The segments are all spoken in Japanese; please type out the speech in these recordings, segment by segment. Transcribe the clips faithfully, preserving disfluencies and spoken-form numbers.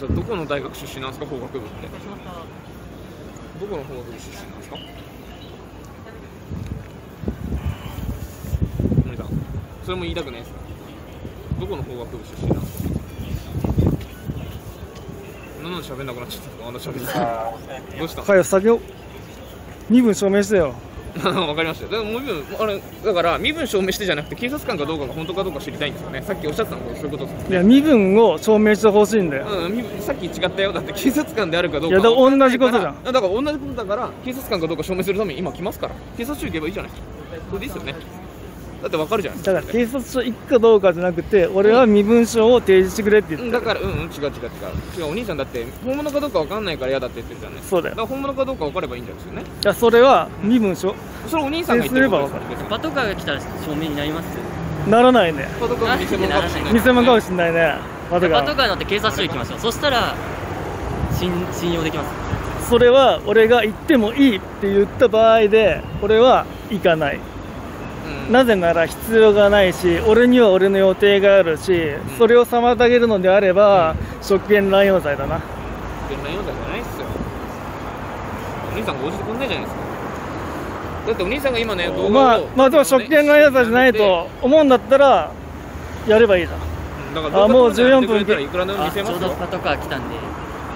したらどこの大学出身なんですか、法学部って。どこの法学部出身なんですか。森さん、それも言いたくないですか。どこの法学部出身なんですか。なんで喋んなくなっちゃったんですか、あの喋り方。どうした。 はい、先を身分証明してよ。 わかりました。でも身分あれだから身分証明してじゃなくて警察官かどうかが本当かどうか知りたいんですよね。さっきおっしゃってたのがそういうことですよね。 いや、身分を証明してほしいんだよ。 うん、身分さっき違ったよ。だって警察官であるかどうか。 いや、だから同じことじゃん。 だから同じことだから警察官かどうか証明するために今来ますから。警察署行けばいいじゃないですか。それでいいですよね。だってわかるじゃないですか。 だから警察署行くかどうかじゃなくて、俺は身分証を提示してくれって言ってる。 だからうんうん違う違う違う違う。お兄さんだって本物かどうかわかんないから嫌だって言ってるじゃないですか。 そうだよ。 だから本物かどうかわかればいいんじゃないですかね。 いや、それは身分証それお兄さんが言ってることですから。 パトカーが来たら証明になります。 ならないね。 パトカーが偽物かもしれない。 偽物かもしれないね。パトカー。 パトカー乗って警察署行きましょう。そしたら信信用できます。 それは俺が行ってもいいって言った場合で、俺は行かない。 うん、 なぜなら必要がないし、俺には俺の予定があるし、うん、それを妨げるのであれば、うん、職権乱用罪だな。 職権乱用罪じゃないっすよ。お兄さんが応じてくんないじゃないですか。だってお兄さんが今ね、動画を、 まあ、まあでも職権乱用罪じゃないと思うんだったら、やればいいじゃん。 だからあ、もうじゅうよんぷんいくらでも見せますよ。 ちょうどパトカー来たんで。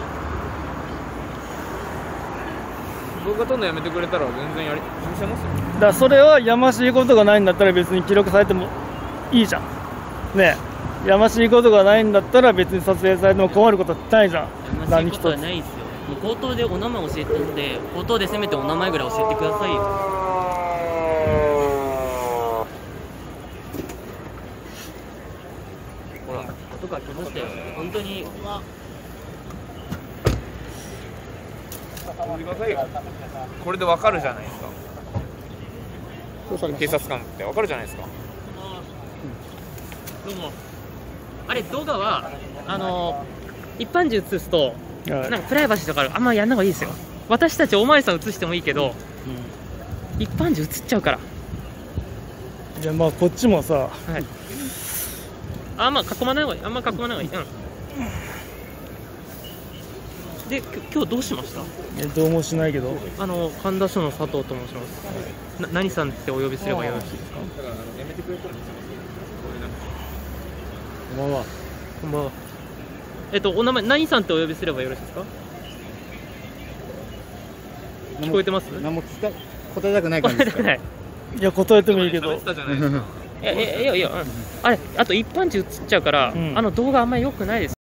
動画撮るのやめてくれたら全然やり見せますよ。 だからそれはやましいことがないんだったら別に記録されてもいいじゃん。ねえ、やましいことがないんだったら別に撮影されても困ることないじゃん。 やましいことはないですよ。もう口頭でお名前教えてるんで、口頭でせめてお名前ぐらい教えてくださいよ。ほら、パトカー来ましたよ。本当に。 これでわかるじゃないですか。警察官ってわかるじゃないですか。 どうも。あれ動画はあの一般人映すとなんかプライバシーとかあんまやんない方がいいですよ。私たちお巡りさん映してもいいけど、うん、一般人映っちゃうから。 じゃあまあこっちもさ、はい、 あんま囲まない方がいい。あんま囲まない方がいい。うんで、今日どうしました？ え、どうもしないけど。 あの神田署の佐藤と申します。な何さんってお呼びすればよろしいですか？ こんばんは。 こんばんは。えっとお名前何さんってお呼びすればよろしいですか？聞こえてます？ 何も答えたくない感じですか？ いや答えてもいいけど。 いやいやいやいや、うん、あれあと一般人映っちゃうから、うん、あの動画あんまり良くないです。